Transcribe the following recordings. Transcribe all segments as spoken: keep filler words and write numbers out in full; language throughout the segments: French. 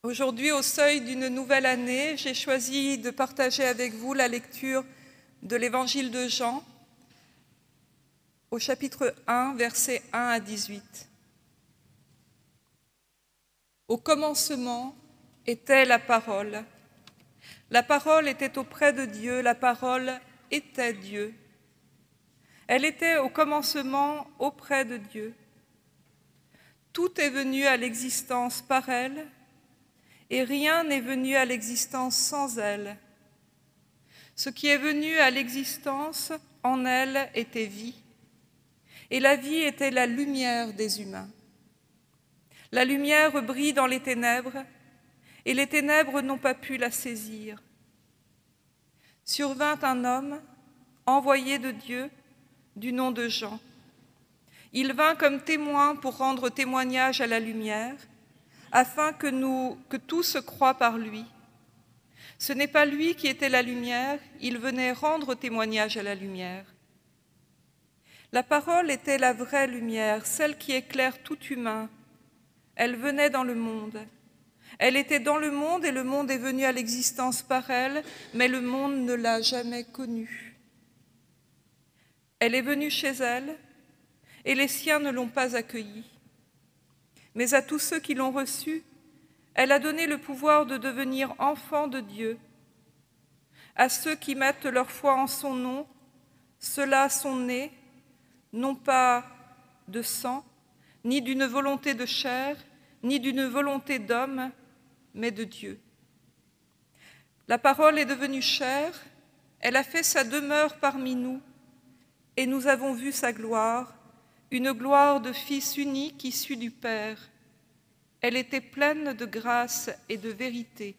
Aujourd'hui, au seuil d'une nouvelle année, j'ai choisi de partager avec vous la lecture de l'Évangile de Jean, au chapitre un, versets un à dix-huit. Au commencement était la parole. La parole était auprès de Dieu, la parole était Dieu. Elle était au commencement auprès de Dieu. Tout est venu à l'existence par elle, et rien n'est venu à l'existence sans elle. Ce qui est venu à l'existence, en elle était vie, et la vie était la lumière des humains. La lumière brille dans les ténèbres, et les ténèbres n'ont pas pu la saisir. Survint un homme, envoyé de Dieu, du nom de Jean. Il vint comme témoin pour rendre témoignage à la lumière, afin que, nous, que tous croient par lui. Ce n'est pas lui qui était la lumière, il venait rendre témoignage à la lumière. La parole était la vraie lumière, celle qui éclaire tout humain. Elle venait dans le monde. Elle était dans le monde et le monde est venu à l'existence par elle, mais le monde ne l'a jamais connue. Elle est venue chez elle et les siens ne l'ont pas accueillie. Mais à tous ceux qui l'ont reçue, elle a donné le pouvoir de devenir enfants de Dieu. À ceux qui mettent leur foi en son nom, ceux-là sont nés, non pas de sang, ni d'une volonté de chair, ni d'une volonté d'homme, mais de Dieu. La parole est devenue chair, elle a fait sa demeure parmi nous, et nous avons vu sa gloire, une gloire de Fils unique issu du Père. Elle était pleine de grâce et de vérité.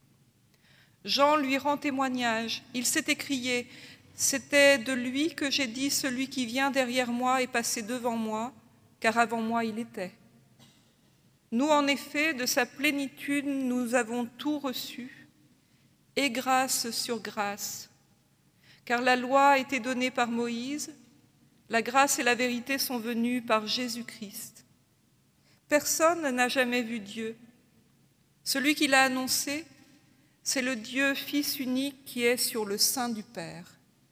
Jean lui rend témoignage. Il s'est écrié « C'était de lui que j'ai dit, celui qui vient derrière moi est passé devant moi, car avant moi il était. » Nous, en effet, de sa plénitude, nous avons tout reçu, et grâce sur grâce. Car la loi a été donnée par Moïse, la grâce et la vérité sont venues par Jésus-Christ. Personne n'a jamais vu Dieu. Celui qui l'a annoncé, c'est le Dieu Fils unique qui est sur le sein du Père.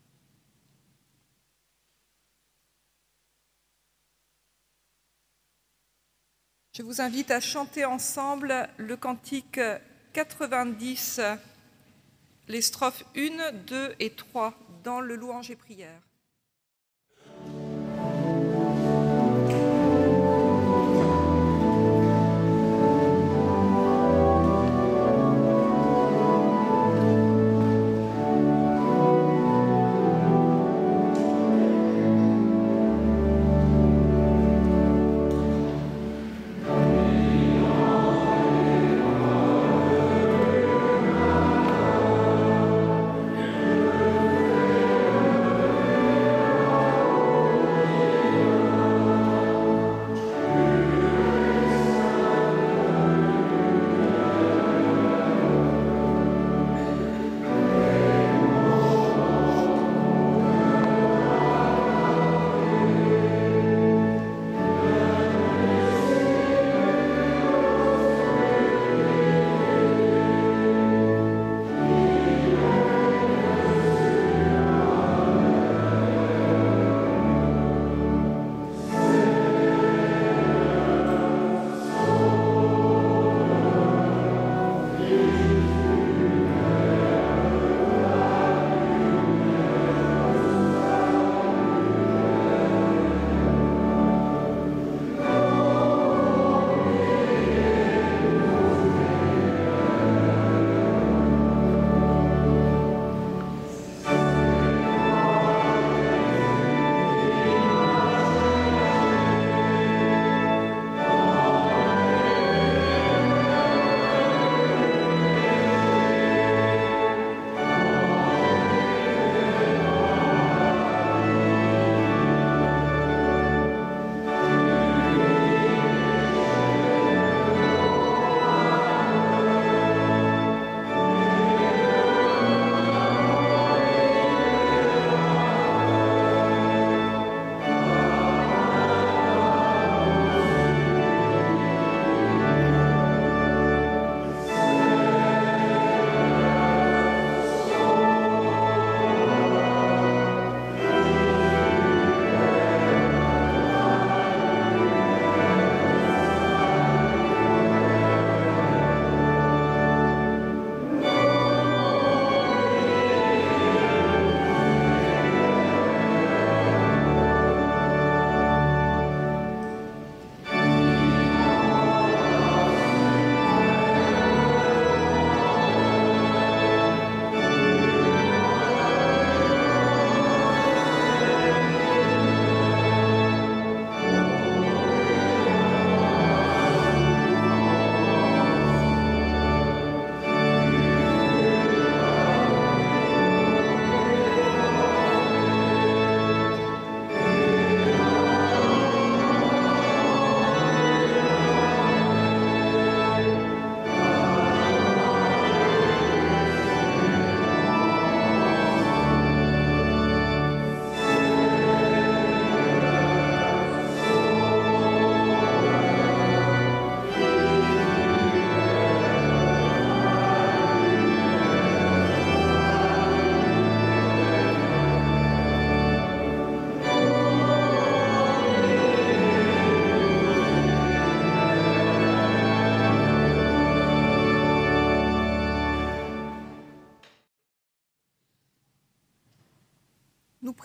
Je vous invite à chanter ensemble le cantique quatre-vingt-dix, les strophes un, deux et trois, dans le louange et prière. Amen.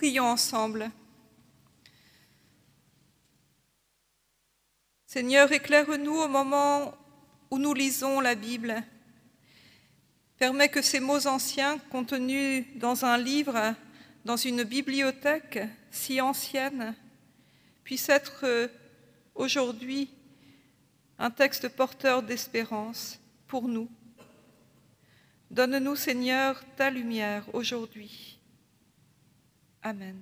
Prions ensemble. Seigneur, éclaire-nous au moment où nous lisons la Bible. Permets que ces mots anciens contenus dans un livre, dans une bibliothèque si ancienne, puissent être aujourd'hui un texte porteur d'espérance pour nous. Donne-nous, Seigneur, ta lumière aujourd'hui. Amen.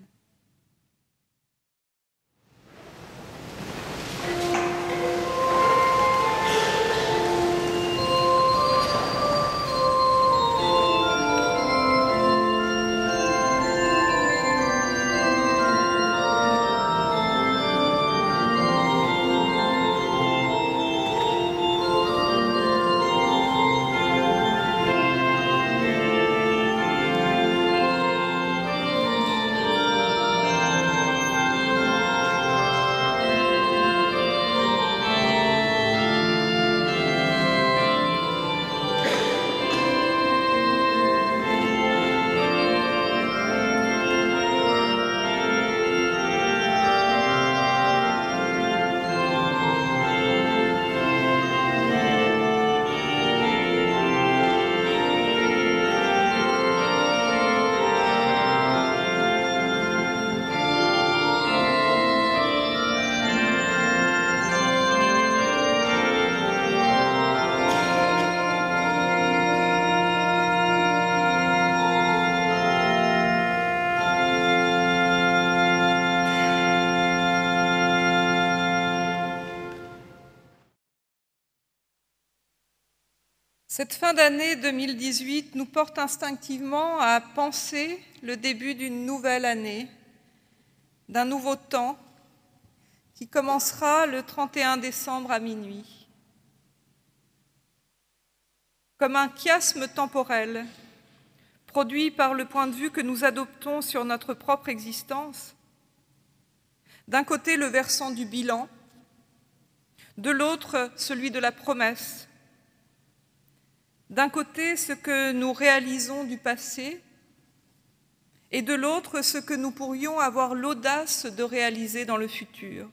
Cette fin d'année deux mille dix-huit nous porte instinctivement à penser le début d'une nouvelle année, d'un nouveau temps qui commencera le trente et un décembre à minuit. Comme un chiasme temporel produit par le point de vue que nous adoptons sur notre propre existence, d'un côté le versant du bilan, de l'autre celui de la promesse. D'un côté, ce que nous réalisons du passé, et de l'autre, ce que nous pourrions avoir l'audace de réaliser dans le futur.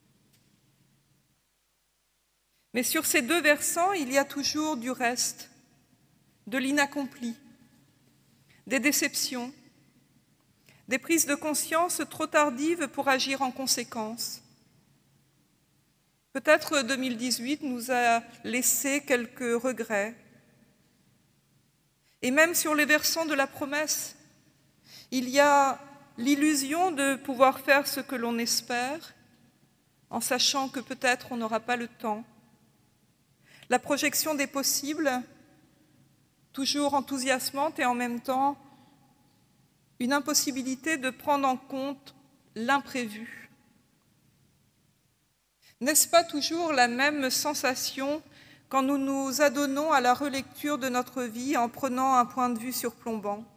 Mais sur ces deux versants, il y a toujours du reste, de l'inaccompli, des déceptions, des prises de conscience trop tardives pour agir en conséquence. Peut-être deux mille dix-huit nous a laissé quelques regrets. Et même sur les versants de la promesse, il y a l'illusion de pouvoir faire ce que l'on espère, en sachant que peut-être on n'aura pas le temps. La projection des possibles, toujours enthousiasmante et en même temps une impossibilité de prendre en compte l'imprévu. N'est-ce pas toujours la même sensation quand nous nous adonnons à la relecture de notre vie en prenant un point de vue surplombant?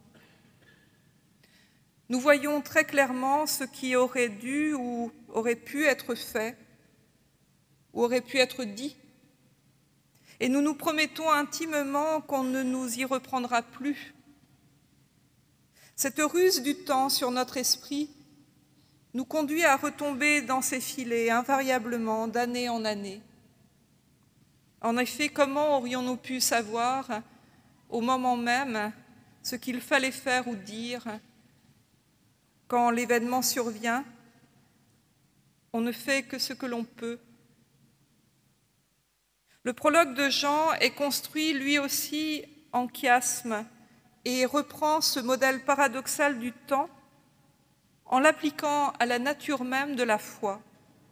Nous voyons très clairement ce qui aurait dû ou aurait pu être fait, ou aurait pu être dit, et nous nous promettons intimement qu'on ne nous y reprendra plus. Cette ruse du temps sur notre esprit nous conduit à retomber dans ces filets invariablement d'année en année. En effet, comment aurions-nous pu savoir au moment même ce qu'il fallait faire ou dire quand l'événement survient? On ne fait que ce que l'on peut. Le prologue de Jean est construit lui aussi en chiasme et reprend ce modèle paradoxal du temps en l'appliquant à la nature même de la foi.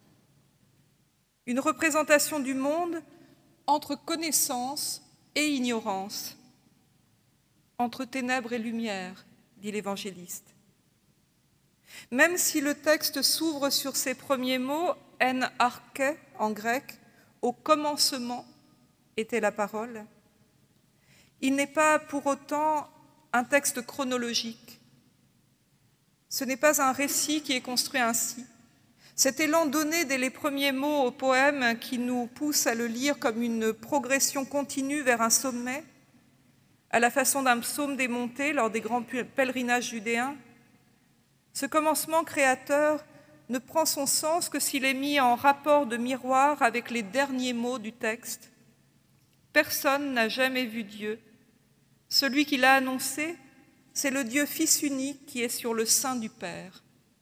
Une représentation du monde entre connaissance et ignorance, entre ténèbres et lumière, dit l'évangéliste. Même si le texte s'ouvre sur ces premiers mots, « en arché » en grec, « au commencement » était la parole, il n'est pas pour autant un texte chronologique. Ce n'est pas un récit qui est construit ainsi. Cet élan donné dès les premiers mots au poème qui nous pousse à le lire comme une progression continue vers un sommet, à la façon d'un psaume démonté lors des grands pèlerinages judéens, Ce commencement créateur ne prend son sens que s'il est mis en rapport de miroir avec les derniers mots du texte. Personne n'a jamais vu Dieu. Celui qui l'a annoncé, c'est le Dieu Fils unique qui est sur le sein du Père.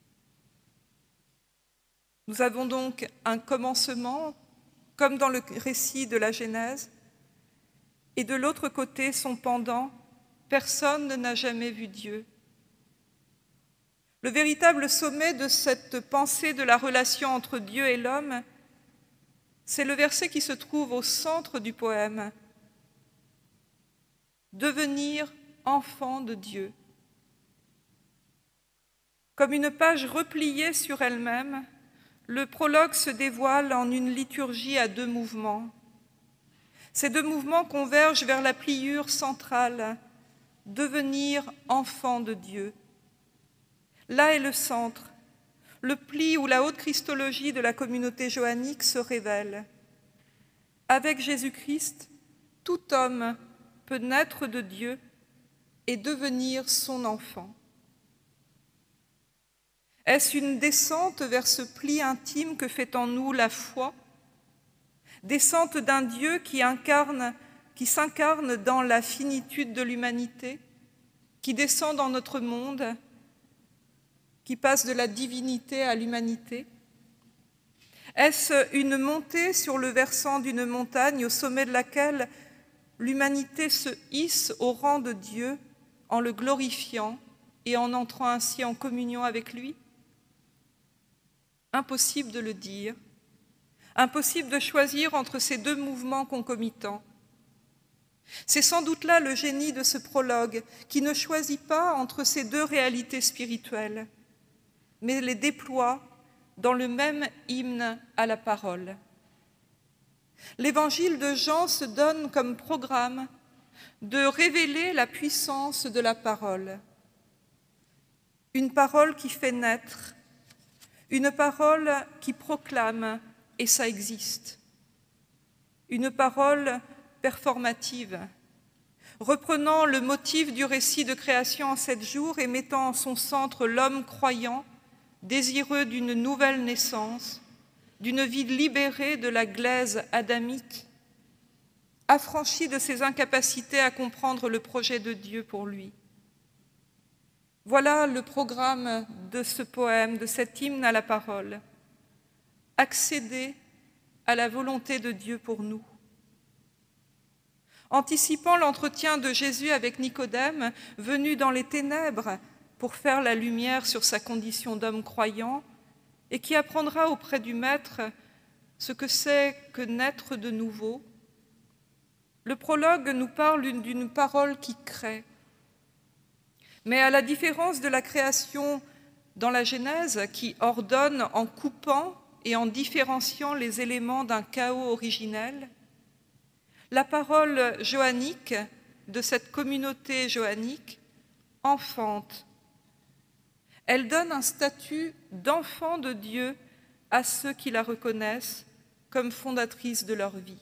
Nous avons donc un commencement, comme dans le récit de la Genèse, et de l'autre côté, son pendant, personne n'a jamais vu Dieu. Le véritable sommet de cette pensée de la relation entre Dieu et l'homme, c'est le verset qui se trouve au centre du poème. Devenir enfant de Dieu. Comme une page repliée sur elle-même, le prologue se dévoile en une liturgie à deux mouvements. Ces deux mouvements convergent vers la pliure centrale, devenir enfant de Dieu. Là est le centre, le pli où la haute christologie de la communauté johannique se révèle. Avec Jésus-Christ, tout homme peut naître de Dieu et devenir son enfant. Est-ce une descente vers ce pli intime que fait en nous la foi? Descente d'un Dieu qui incarne, qui s'incarne dans la finitude de l'humanité, qui descend dans notre monde, qui passe de la divinité à l'humanité? Est-ce une montée sur le versant d'une montagne au sommet de laquelle l'humanité se hisse au rang de Dieu en le glorifiant et en entrant ainsi en communion avec lui? Impossible de le dire, impossible de choisir entre ces deux mouvements concomitants. C'est sans doute là le génie de ce prologue, qui ne choisit pas entre ces deux réalités spirituelles, mais les déploie dans le même hymne à la parole. L'évangile de Jean se donne comme programme de révéler la puissance de la parole. Une parole qui fait naître, une parole qui proclame, et ça existe. Une parole performative, reprenant le motif du récit de création en sept jours et mettant en son centre l'homme croyant, désireux d'une nouvelle naissance, d'une vie libérée de la glaise adamique, affranchi de ses incapacités à comprendre le projet de Dieu pour lui. Voilà le programme de ce poème, de cet hymne à la parole. Accéder à la volonté de Dieu pour nous. Anticipant l'entretien de Jésus avec Nicodème, venu dans les ténèbres pour faire la lumière sur sa condition d'homme croyant, et qui apprendra auprès du Maître ce que c'est que naître de nouveau, le prologue nous parle d'une parole qui crée. Mais à la différence de la création dans la Genèse, qui ordonne en coupant et en différenciant les éléments d'un chaos originel, la parole johannique de cette communauté johannique enfante. Elle donne un statut d'enfant de Dieu à ceux qui la reconnaissent comme fondatrice de leur vie.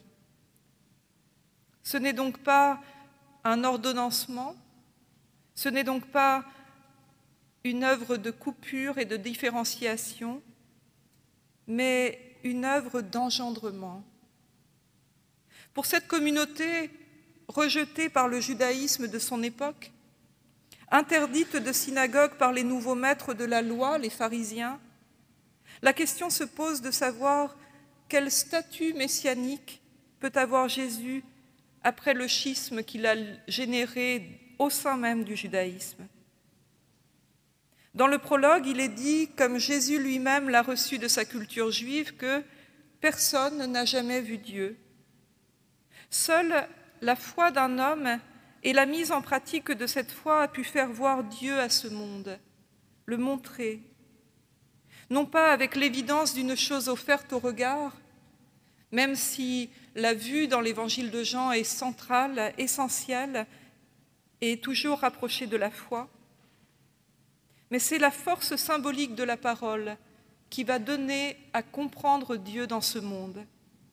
Ce n'est donc pas un ordonnancement, ce n'est donc pas une œuvre de coupure et de différenciation, mais une œuvre d'engendrement. Pour cette communauté rejetée par le judaïsme de son époque, interdite de synagogue par les nouveaux maîtres de la loi, les pharisiens, la question se pose de savoir quel statut messianique peut avoir Jésus après le schisme qu'il a généré au sein même du judaïsme. Dans le prologue, il est dit, comme Jésus lui-même l'a reçu de sa culture juive, que personne n'a jamais vu Dieu. Seule la foi d'un homme et la mise en pratique de cette foi a pu faire voir Dieu à ce monde, le montrer, non pas avec l'évidence d'une chose offerte au regard, même si la vue dans l'évangile de Jean est centrale, essentielle et toujours rapprochée de la foi, mais c'est la force symbolique de la parole qui va donner à comprendre Dieu dans ce monde.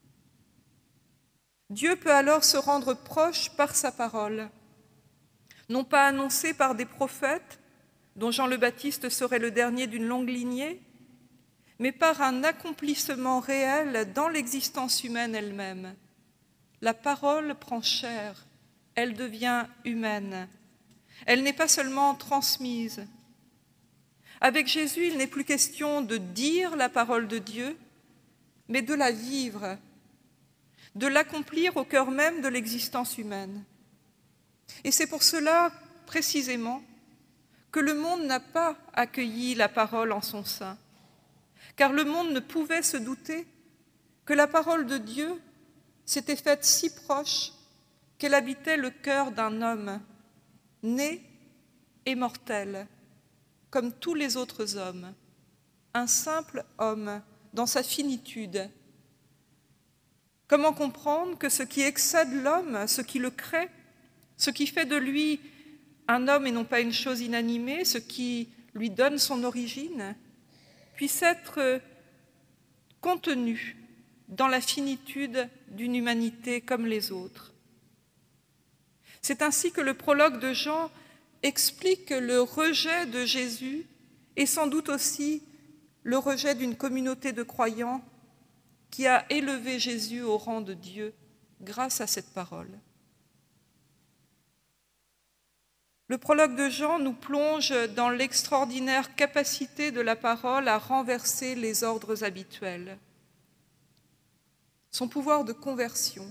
Dieu peut alors se rendre proche par sa parole, non pas annoncée par des prophètes dont Jean le Baptiste serait le dernier d'une longue lignée, mais par un accomplissement réel dans l'existence humaine elle-même. La parole prend chair, elle devient humaine. Elle n'est pas seulement transmise. Avec Jésus, il n'est plus question de dire la parole de Dieu, mais de la vivre, de l'accomplir au cœur même de l'existence humaine. Et c'est pour cela, précisément, que le monde n'a pas accueilli la parole en son sein, car le monde ne pouvait se douter que la parole de Dieu s'était faite si proche qu'elle habitait le cœur d'un homme, né et mortel, comme tous les autres hommes, un simple homme dans sa finitude. Comment comprendre que ce qui excède l'homme, ce qui le crée, ce qui fait de lui un homme et non pas une chose inanimée, ce qui lui donne son origine, puisse être contenu dans la finitude d'une humanité comme les autres. C'est ainsi que le prologue de Jean explique le rejet de Jésus et sans doute aussi le rejet d'une communauté de croyants qui a élevé Jésus au rang de Dieu grâce à cette parole. Le prologue de Jean nous plonge dans l'extraordinaire capacité de la parole à renverser les ordres habituels, son pouvoir de conversion.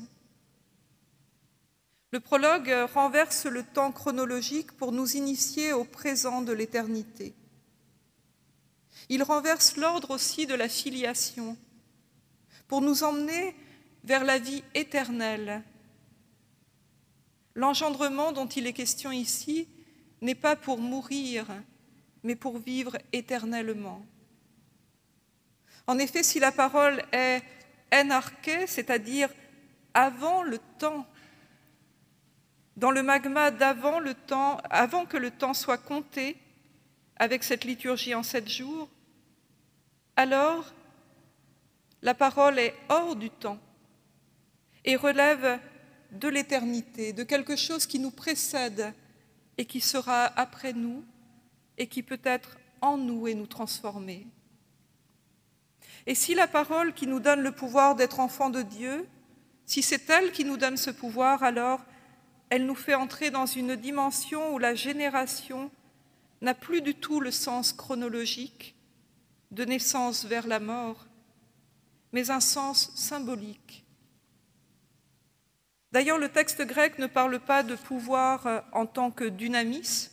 Le prologue renverse le temps chronologique pour nous initier au présent de l'éternité. Il renverse l'ordre aussi de la filiation pour nous emmener vers la vie éternelle. L'engendrement dont il est question ici n'est pas pour mourir, mais pour vivre éternellement. En effet, si la parole est en arché, c'est-à-dire avant le temps, dans le magma d'avant le temps, avant que le temps soit compté, avec cette liturgie en sept jours, alors la parole est hors du temps et relève de l'éternité, de quelque chose qui nous précède et qui sera après nous et qui peut être en nous et nous transformer. Et si la parole qui nous donne le pouvoir d'être enfants de Dieu, si c'est elle qui nous donne ce pouvoir, alors elle nous fait entrer dans une dimension où la génération n'a plus du tout le sens chronologique de naissance vers la mort, mais un sens symbolique. D'ailleurs, le texte grec ne parle pas de pouvoir en tant que dynamis,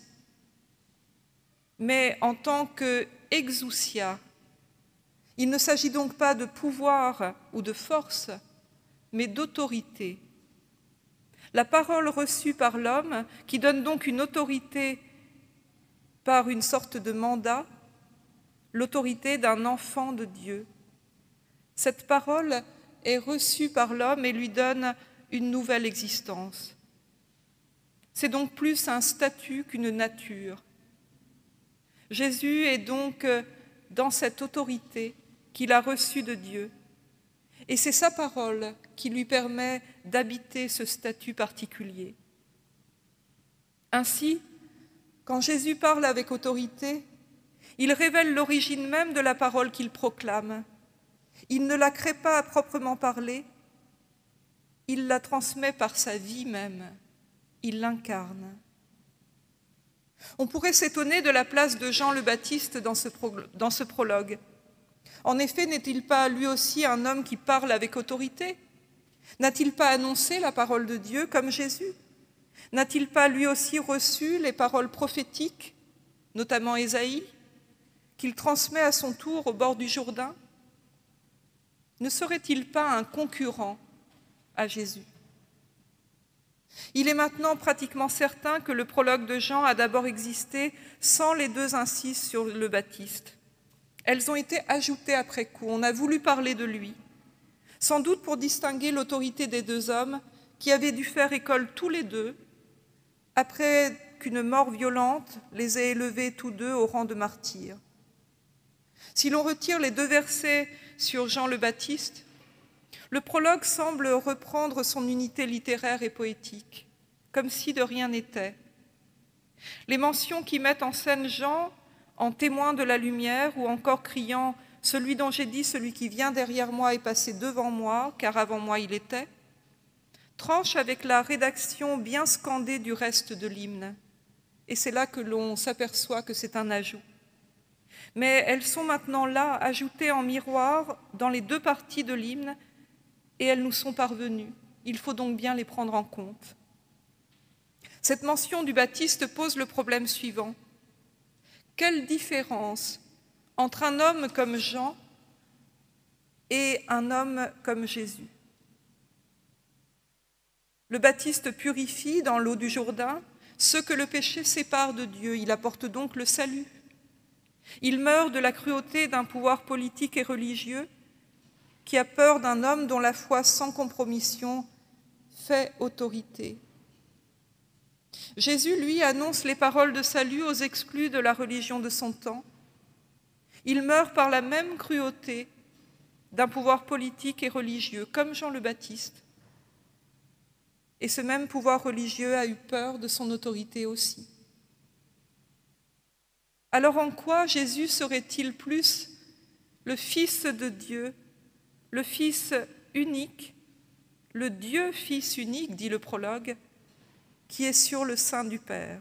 mais en tant que exousia. Il ne s'agit donc pas de pouvoir ou de force, mais d'autorité. La parole reçue par l'homme, qui donne donc une autorité par une sorte de mandat, l'autorité d'un enfant de Dieu. Cette parole est reçue par l'homme et lui donne une nouvelle existence. C'est donc plus un statut qu'une nature. Jésus est donc dans cette autorité qu'il a reçue de Dieu. Et c'est sa parole qui lui permet d'habiter ce statut particulier. Ainsi, quand Jésus parle avec autorité, il révèle l'origine même de la parole qu'il proclame. Il ne la crée pas à proprement parler, il la transmet par sa vie même, il l'incarne. On pourrait s'étonner de la place de Jean le Baptiste dans ce, pro- dans ce prologue. En effet, n'est-il pas lui aussi un homme qui parle avec autorité? N'a-t-il pas annoncé la parole de Dieu comme Jésus? N'a-t-il pas lui aussi reçu les paroles prophétiques, notamment Ésaïe, qu'il transmet à son tour au bord du Jourdain? Ne serait-il pas un concurrent à Jésus? Il est maintenant pratiquement certain que le prologue de Jean a d'abord existé sans les deux incises sur le Baptiste. Elles ont été ajoutées après coup, on a voulu parler de lui, sans doute pour distinguer l'autorité des deux hommes qui avaient dû faire école tous les deux, après qu'une mort violente les ait élevés tous deux au rang de martyrs. Si l'on retire les deux versets sur Jean le Baptiste, le prologue semble reprendre son unité littéraire et poétique, comme si de rien n'était. Les mentions qui mettent en scène Jean en témoin de la lumière ou encore criant « Celui dont j'ai dit, celui qui vient derrière moi est passé devant moi, car avant moi il était », tranchent avec la rédaction bien scandée du reste de l'hymne. Et c'est là que l'on s'aperçoit que c'est un ajout. Mais elles sont maintenant là, ajoutées en miroir dans les deux parties de l'hymne, et elles nous sont parvenues. Il faut donc bien les prendre en compte. Cette mention du Baptiste pose le problème suivant. Quelle différence entre un homme comme Jean et un homme comme Jésus? Le Baptiste purifie dans l'eau du Jourdain ceux que le péché sépare de Dieu. Il apporte donc le salut. Il meurt de la cruauté d'un pouvoir politique et religieux qui a peur d'un homme dont la foi sans compromission fait autorité. Jésus, lui, annonce les paroles de salut aux exclus de la religion de son temps. Il meurt par la même cruauté d'un pouvoir politique et religieux, comme Jean le Baptiste. Et ce même pouvoir religieux a eu peur de son autorité aussi. Alors en quoi Jésus serait-il plus le Fils de Dieu, le Fils unique, le Dieu Fils unique, dit le prologue, qui est sur le sein du Père?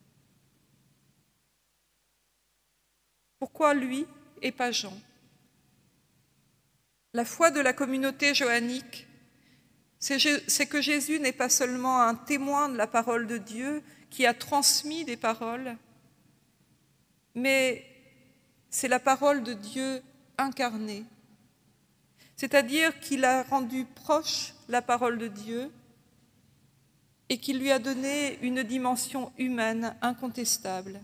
Pourquoi lui et pas Jean? La foi de la communauté johannique, c'est que Jésus n'est pas seulement un témoin de la parole de Dieu qui a transmis des paroles, mais c'est la parole de Dieu incarnée. C'est-à-dire qu'il a rendu proche la parole de Dieu et qu'il lui a donné une dimension humaine incontestable.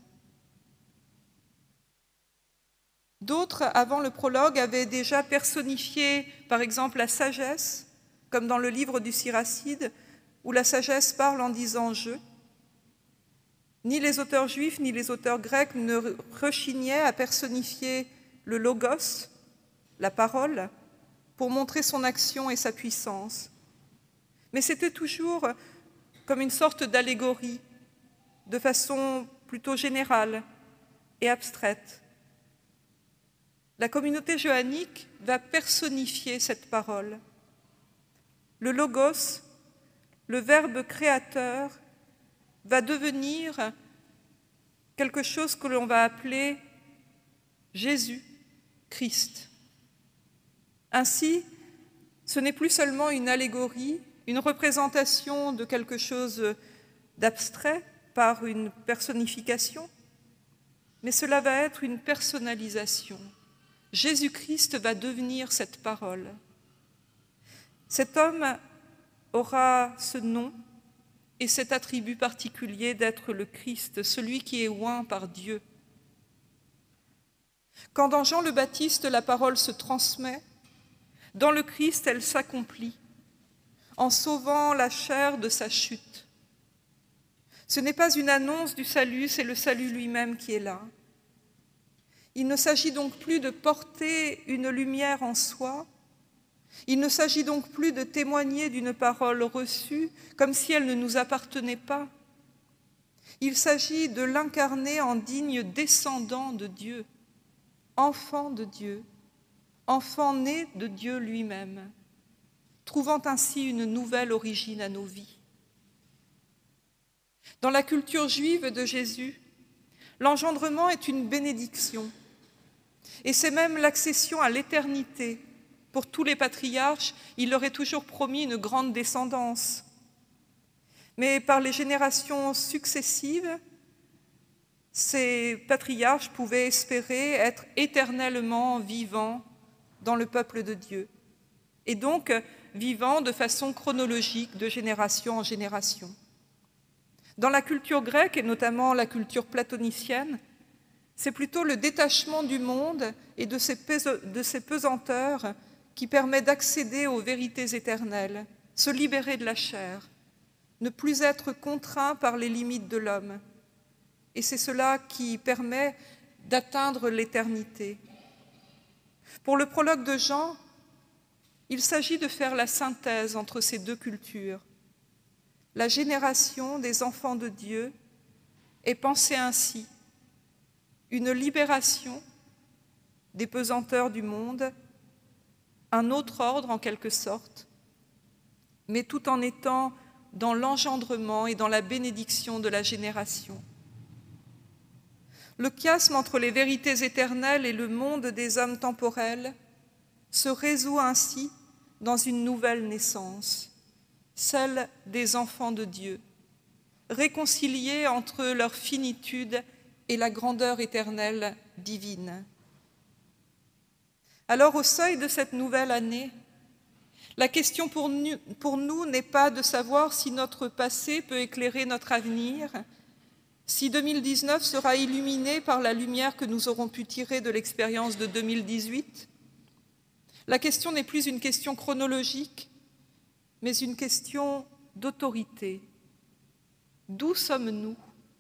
D'autres, avant le prologue, avaient déjà personnifié, par exemple, la sagesse, comme dans le livre du Siracide, où la sagesse parle en disant « je ». Ni les auteurs juifs ni les auteurs grecs ne rechignaient à personnifier le logos, la parole, pour montrer son action et sa puissance. Mais c'était toujours comme une sorte d'allégorie, de façon plutôt générale et abstraite. La communauté johannique va personnifier cette parole. Le logos, le verbe créateur, va devenir quelque chose que l'on va appeler Jésus, Christ. Ainsi, ce n'est plus seulement une allégorie, une représentation de quelque chose d'abstrait par une personnification, mais cela va être une personnalisation. Jésus-Christ va devenir cette parole. Cet homme aura ce nom et cet attribut particulier d'être le Christ, celui qui est oint par Dieu. Quand dans Jean le Baptiste, la parole se transmet, dans le Christ, elle s'accomplit, en sauvant la chair de sa chute. Ce n'est pas une annonce du salut, c'est le salut lui-même qui est là. Il ne s'agit donc plus de porter une lumière en soi, il ne s'agit donc plus de témoigner d'une parole reçue comme si elle ne nous appartenait pas. Il s'agit de l'incarner en digne descendant de Dieu, enfant de Dieu, enfant né de Dieu lui-même, trouvant ainsi une nouvelle origine à nos vies. Dans la culture juive de Jésus, l'engendrement est une bénédiction, et c'est même l'accession à l'éternité. Pour tous les patriarches, il leur est toujours promis une grande descendance. Mais par les générations successives, ces patriarches pouvaient espérer être éternellement vivants dans le peuple de Dieu, et donc vivants de façon chronologique de génération en génération. Dans la culture grecque, et notamment la culture platonicienne, c'est plutôt le détachement du monde et de ses, de ses pesanteurs qui permet d'accéder aux vérités éternelles, se libérer de la chair, ne plus être contraint par les limites de l'homme. Et c'est cela qui permet d'atteindre l'éternité. Pour le prologue de Jean, il s'agit de faire la synthèse entre ces deux cultures, la génération des enfants de Dieu et penser ainsi une libération des pesanteurs du monde, un autre ordre en quelque sorte, mais tout en étant dans l'engendrement et dans la bénédiction de la génération. Le chiasme entre les vérités éternelles et le monde des hommes temporels se résout ainsi dans une nouvelle naissance, celle des enfants de Dieu, réconciliés entre leur finitude et la grandeur éternelle divine. Alors, au seuil de cette nouvelle année, la question pour nous, pour nous n'est pas de savoir si notre passé peut éclairer notre avenir, si deux mille dix-neuf sera illuminé par la lumière que nous aurons pu tirer de l'expérience de deux mille dix-huit. La question n'est plus une question chronologique, mais une question d'autorité. D'où sommes-nous?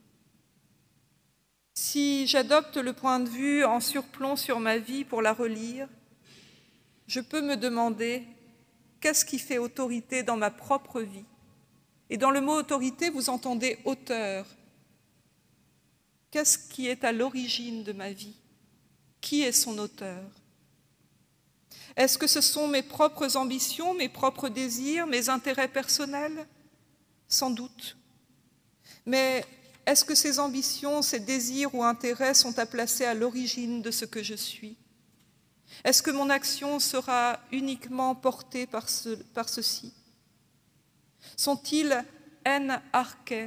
Si j'adopte le point de vue en surplomb sur ma vie pour la relire, je peux me demander qu'est-ce qui fait autorité dans ma propre vie? Et dans le mot autorité, vous entendez auteur. Qu'est-ce qui est à l'origine de ma vie? Qui est son auteur? Est-ce que ce sont mes propres ambitions, mes propres désirs, mes intérêts personnels? Sans doute. Mais est-ce que ces ambitions, ces désirs ou intérêts sont à placer à l'origine de ce que je suis? Est-ce que mon action sera uniquement portée par, ce, par ceci? Sont-ils en arché,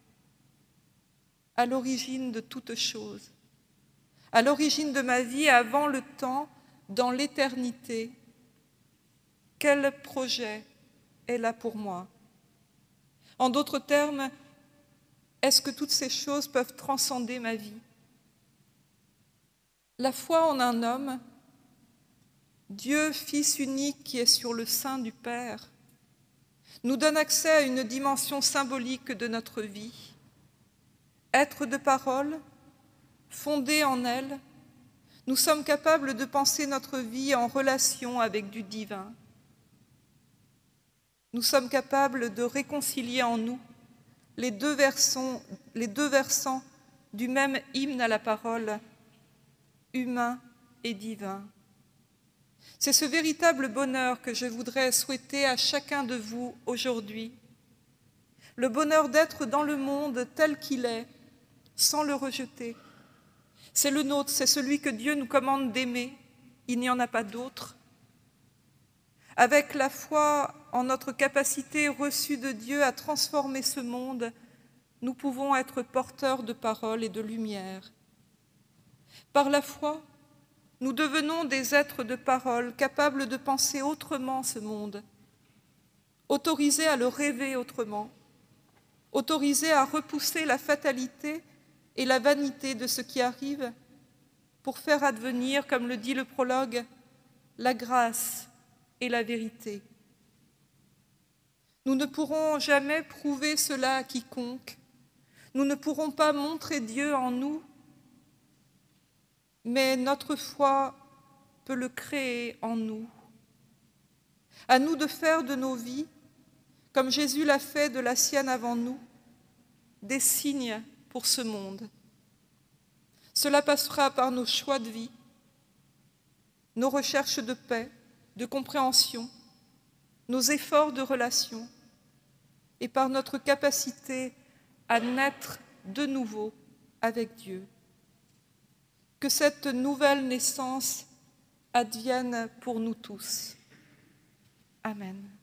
à l'origine de toute chose, à l'origine de ma vie, avant le temps, dans l'éternité? Quel projet est là pour moi? En d'autres termes, est-ce que toutes ces choses peuvent transcender ma vie? La foi en un homme, Dieu, Fils unique qui est sur le sein du Père, nous donne accès à une dimension symbolique de notre vie. Être de parole, fondé en elle, nous sommes capables de penser notre vie en relation avec du divin. Nous sommes capables de réconcilier en nous les deux versants, les deux versants du même hymne à la parole, humain et divin. C'est ce véritable bonheur que je voudrais souhaiter à chacun de vous aujourd'hui. Le bonheur d'être dans le monde tel qu'il est, sans le rejeter. C'est le nôtre, c'est celui que Dieu nous commande d'aimer. Il n'y en a pas d'autre. Avec la foi en notre capacité reçue de Dieu à transformer ce monde, nous pouvons être porteurs de parole et de lumière. Par la foi, nous devenons des êtres de parole capables de penser autrement ce monde, autorisés à le rêver autrement, autorisés à repousser la fatalité et la vanité de ce qui arrive pour faire advenir, comme le dit le prologue, la grâce et la vérité. Nous ne pourrons jamais prouver cela à quiconque, nous ne pourrons pas montrer Dieu en nous, mais notre foi peut le créer en nous. À nous de faire de nos vies, comme Jésus l'a fait de la sienne avant nous, des signes pour ce monde. Cela passera par nos choix de vie, nos recherches de paix, de compréhension, nos efforts de relation et par notre capacité à naître de nouveau avec Dieu. Que cette nouvelle naissance advienne pour nous tous. Amen.